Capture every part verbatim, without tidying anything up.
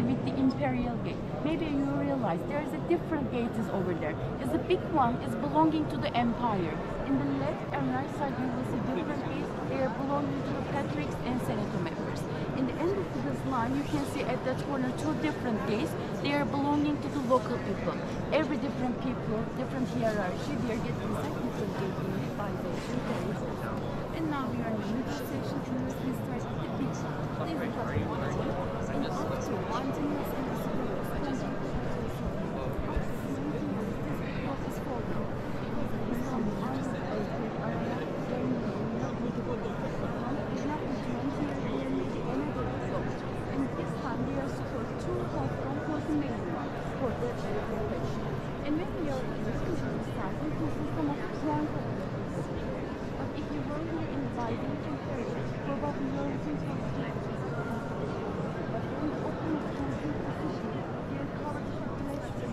with the imperial gate. Maybe you realize there is a different gate is over there. Is the big one is belonging to the empire. In the left and right side you will see different gates. They are belonging to the patriarchs and senator members. In the end of this line, you can see at that corner two different gates. They are belonging to the local people. Every different people, different hierarchy, they are getting different gate unit by the And now we are in the middle section. We start with the beach. Please look at the and up to Anthemius and Isidore. This is falling. And when we are in the side, we can see some of the grand colonies. But if you were here in the Byzantine period, probably you are looking for the churches. But when the Ottoman Empire position, they are covered with population.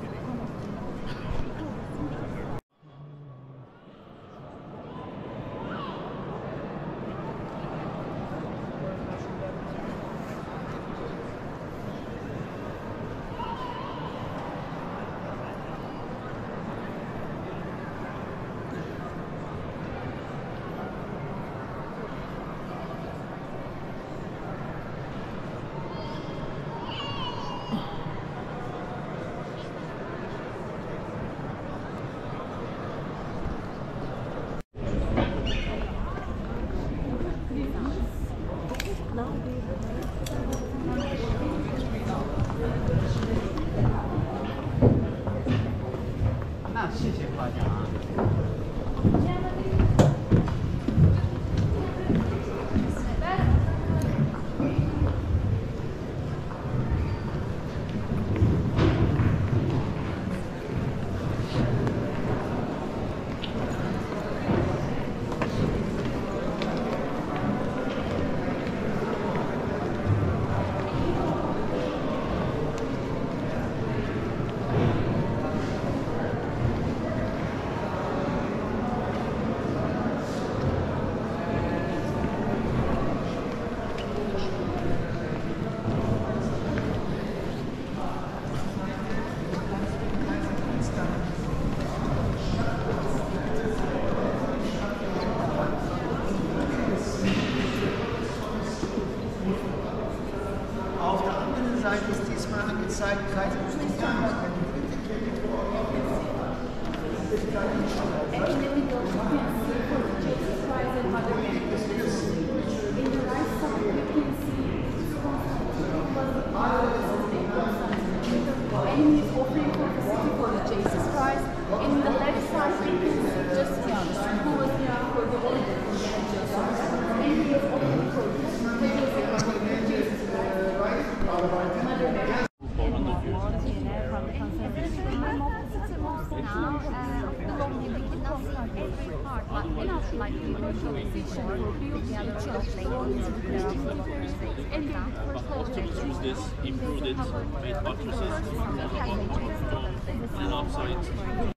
Use this, improved it, made buttresses, and outside.